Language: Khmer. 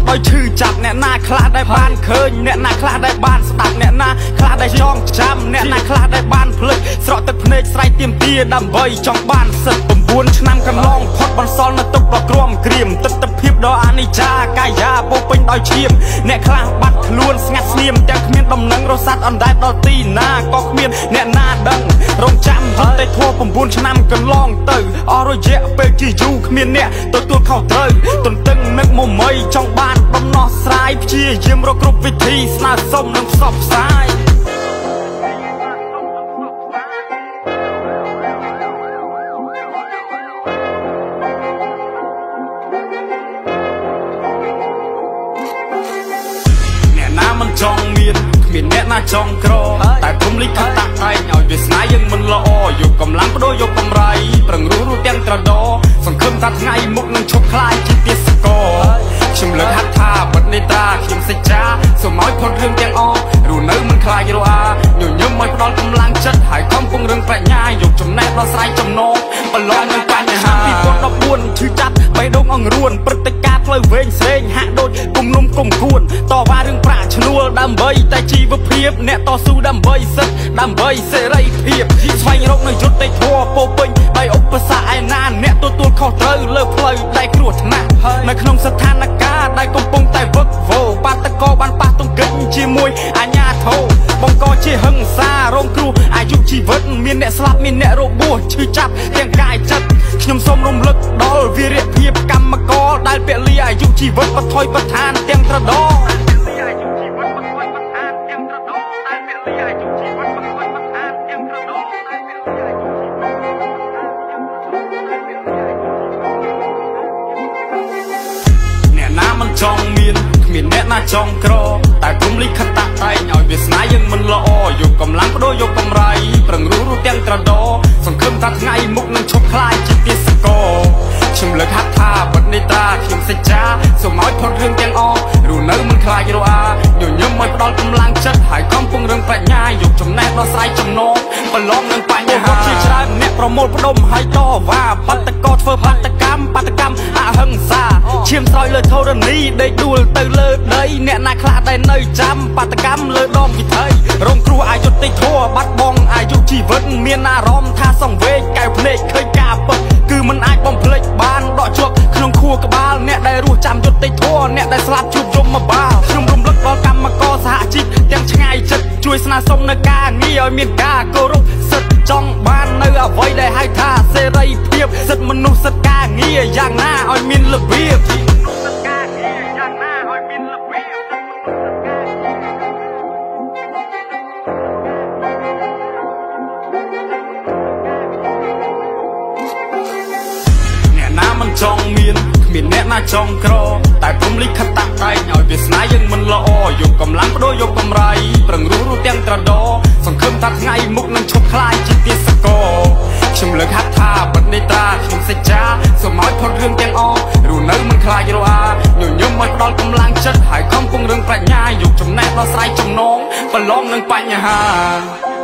ដោយឈឺចាប់អ្នកណាខ្លះដែលបានឃើញអ្នកណាខ្លះដែលបានស្ដាប់អ្នកណាខ្លះដែលចងចាំអ្នកណាខ្លះដែលបានភ្លេចស្រក់ទឹកភ្នែកស្រែកទាមទារដើម្បីចង់បានសិទ្ធិ9 ឆ្នាំកន្លងផុតបន្សល់នៅទុកប្រក្រមក្រៀមទិដ្ឋភាពដ៏អនិច្ចាកាយាពោពេញដោយឈាមអ្នកខ្លះបាត់ខ្លួនស្ងាត់ស្ងៀមទាំងគ្មានដំណឹងរស័ព្ទអណ្ដែតដល់ទីណាក៏គ្មានអ្នកណាដឹងរងចាំយុទ្ធធម៌9 ឆ្នាំកន្លងទៅអស់រយៈពេលជាយូរគ្មានអ្នកទទួលខុសត្រូវទន្ទឹងនឹកមុំម័យចង់បានដំណោះស្រាយព្យាយាមរកគ្រប់វិធីស្នើសុំនិងផ្សព្វផ្សាយមិនចង់មានគ្មានអ្នកណាចង់ក្រតែគុំលិខិតតាក់តែងឲ្យវាស្នាយើងមិនល្អយកកម្លាំងបដូរយកកម្រៃប្រឹងរស់ទាំងត្រដោសង្ឃឹមថាថ្ងៃមុខនឹងឈប់ខ្លាយជាទេសកលខ្ញុំលើកហាត់ថាបិទនេត្រាខ្ញុំសេចក្ដីសូមឲ្យផុតរឿងទាំងអស់រស់នៅមិនខ្លាចរអាញញឹមឲ្យផ្ដល់កម្លាំងចិត្តហើយខំពង្រឹងប្រាជ្ញាយកចំណេះដល់ស្រ័យចំណងប្រឡងនឹងបញ្ហា2014ឈឺចាប់បេះដូងអង្រួនព្រឹត្តិការណ៍ផ្លូវវែងស្រេងហាក់ដូចគុំនុំគុំគួនតវ៉ារឿងប្រាក់ឈ្នួលដើម្បីតែជីវភាពអ្នកតស៊ូដើម្បីសិទ្ធិដើម្បីសេរីភាពស្វែងរកនៅយុត្តិធម៌ពោពេញដោយឧបសគ្គឯណាអ្នកទទួលខុសត្រូវលើផ្លូវដែលគ្រោះថ្នាក់នៅក្នុងស្ថានភាពដែលកំពុងតែវឹកវរបាតកោបានប៉ះទង្គិចជាមួយអាជ្ញាធរបង្កជាហិង្សារងគ្រោះអាយុជីវិតមានអ្នកស្លាប់មានអ្នករបួសឈឺចាប់ទាំងកាយចិត្តខ្ញុំសូមរំលឹកដល់វីរភាពកម្មករដែលពលីអាយុជីវិតបថុយបឋានទាំងត្រដោមិនចង់មានគ្មានអ្នកណាចង់ក្រតែគុំលិខិតតាក់តែងឲ្យវាស្នាយើងមិនល្អយកកម្លាំងបដូរយកកម្រៃប្រឹងរស់ទាំងត្រដោសង្ឃឹមថាថ្ងៃមុខនឹងឈប់ខ្លាយជាទេសកលខ្ញុំលើកហាត់ថាបិទនេត្រាខ្ញុំសេចក្ដីសូមឲ្យផុតរឿងទាំងអស់រស់នៅមិនខ្លាចរអាញញឹមឲ្យផ្ដល់កម្លាំងចិត្តហើយខំពង្រឹងប្រាជ្ញាយកចំណេះដល់ស្រ័យចំណងប្រឡងនឹងបញ្ហាជាច្រើនអ្នកប្រមូលផ្ដុំហើយតវ៉ាបាតកោធ្វើបាតកម្មអហិង្សាឈាមស្រោចលើធរណីដេកដួលទៅលើដីអ្នកណាខ្លះដែលនៅចាំបាតកម្មលើដងវិថីរងគ្រោះអយុត្តិធម៌បាត់បង់អាយុជីវិតមានអារម្មណ៍ថាសង្វេគកែវភ្នែកឃើញការពិតគឺមិនអាចបំភ្លេចបានដកជាប់ក្នុងខួរក្បាលអ្នកដែលរស់ចាំយុត្តិធម៌អ្នកដែលស្លាប់ជួបយមបាលខ្ញុំរំលឹកដល់កម្មករសហជីពទាំងឆ្ងាយចិត្តជួយស្នើសុំនៅការងារឲ្យមានការគោរពសិទ្ធិចង់បាននៅអ្វីដែលហៅថាសេរីភាពសិទ្ធិមនុស្សសិទ្ធិការងារយ៉ាងណាឲ្យមានរបៀបមិនចង់មានគ្មានអ្នកណាចង់ក្រតែគុំលិខិតតាក់តែងឲ្យវាស្នាយើងមិនល្អយកកម្លាំងបដូរយកកម្រៃប្រឹងរស់ទាំងត្រដោសង្ឃឹមថាថ្ងៃមុខនឹងឈប់ខ្លាយជាទេសកលខ្ញុំលើកហាត់ថាបិទនេត្រាខ្ញុំសេចក្ដីសូមឲ្យផុតរឿងទាំងអស់រស់នៅមិនខ្លាចរអាញញឹមឲ្យផ្ដល់កម្លាំងចិត្តហើយខំពង្រឹងប្រាជ្ញាយកចំណេះដល់ស្រ័យចំណងប្រឡងនឹងបញ្ហា